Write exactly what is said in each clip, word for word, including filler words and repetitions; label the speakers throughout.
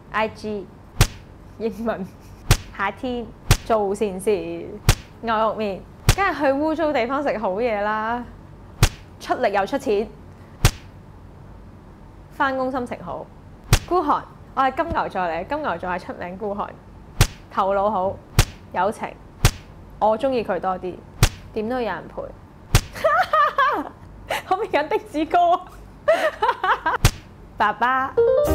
Speaker 1: I G 英文夏天做善事牛肉麵，梗係去污糟地方食好嘢啦，出力又出錢，返工心情好。孤寒，我係金牛座嚟，金牛座係出名孤寒，頭腦好，友情，我中意佢多啲，點都有人陪。可唔可以揀的士歌？爸爸。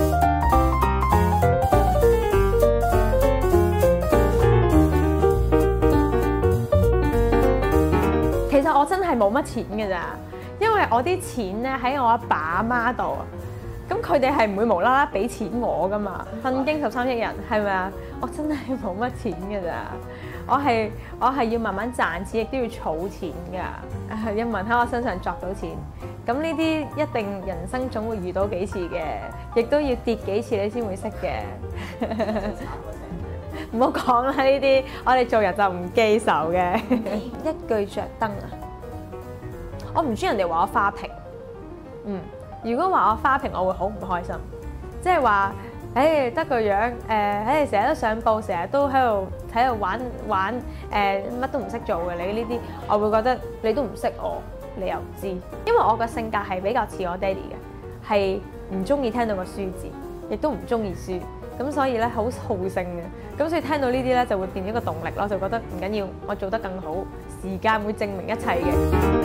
Speaker 1: 其實我真係冇乜錢㗎咋，因為我啲錢咧喺我阿爸阿媽度啊，咁佢哋係唔會無啦啦俾錢我㗎嘛。瞓經十三億人係咪啊？我真係冇乜錢㗎咋，我係我係要慢慢賺錢，亦都要儲錢㗎，要問喺我身上作到錢。咁呢啲一定人生總會遇到幾次嘅，亦都要跌幾次你先會識嘅。唔好講啦，呢啲我哋做人就唔記仇嘅。一句着燈啊！我唔中意人哋話我花瓶。嗯，如果話我花瓶，我會好唔開心。即係話，誒得個樣，誒誒成日都上報，成日都喺度喺度玩玩，誒、呃、乜都唔識做嘅。你呢啲，我會覺得你都唔識我，你又唔知。因為我個性格係比較似我爹哋嘅，係唔中意聽到個書字，亦都唔中意書。咁所以咧好好勝嘅，咁所以聽到呢啲咧就會變咗一個動力咯，就覺得唔緊要，我做得更好，時間會證明一切嘅。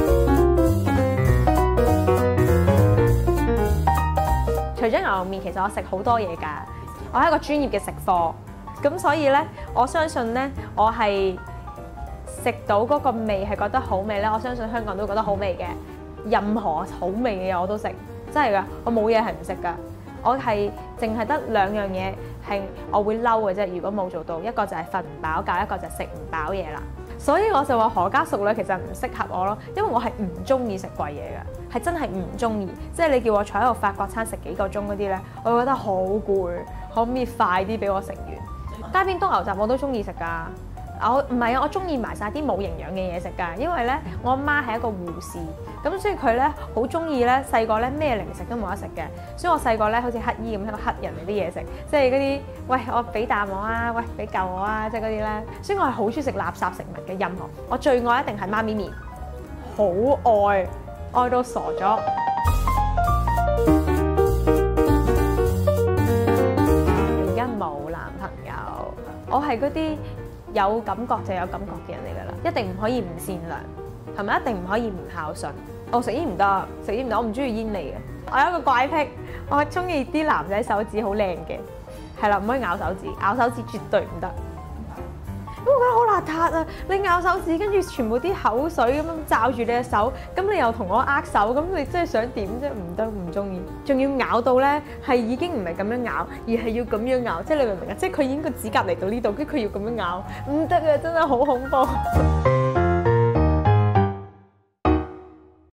Speaker 1: 除咗牛肉麵，其實我食好多嘢㗎，我係一個專業嘅食貨，咁所以咧我相信咧我係食到嗰個味係覺得好味咧，我相信香港都覺得好味嘅，任何好味嘅嘢我都食，真係㗎，我冇嘢係唔食㗎。我係淨係得兩樣嘢係我會嬲嘅啫，如果冇做到，一個就係瞓唔飽覺，一個就係食唔飽嘢啦。所以我就話何家淑女其實唔適合我咯，因為我係唔中意食貴嘢嘅，係真係唔中意。即係你叫我坐喺度法國餐食幾個鐘嗰啲咧，我會覺得好攰，可唔可以快啲俾我食完？街邊東牛雜我都中意食㗎。我唔係啊，我中意埋晒啲冇營養嘅嘢食㗎，因為咧我阿媽係一個護士，咁所以佢咧好中意咧細個咧咩零食都冇得食嘅，所以我細個咧好似乞衣咁，一個乞人嚟啲嘢食，即係嗰啲喂我俾啖我啊，喂俾嚿我啊，即係嗰啲咧，所以我係好中意食垃圾食物嘅，任何我最愛一定係媽咪麵，好愛愛到傻咗。而家冇男朋友，我係嗰啲有感覺就有感覺嘅人嚟㗎啦，一定唔可以唔善良，係咪？一定唔可以唔孝順。我食煙唔得，食煙唔得，我唔中意煙味嘅。我有一個怪癖，我中意啲男仔手指好靚嘅，係啦，唔可以咬手指，咬手指絕對唔得。咁我覺得好邋遢啊！你咬手指，跟住全部啲口水咁樣罩住你隻手，咁你又同我握手，咁你真係想點啫？唔得，唔中意，仲要咬到咧係已經唔係咁樣咬，而係要咁樣咬，即係你明唔明啊？即係佢已經個指甲嚟到呢度，跟住佢要咁樣咬，唔得啊！真係好恐怖。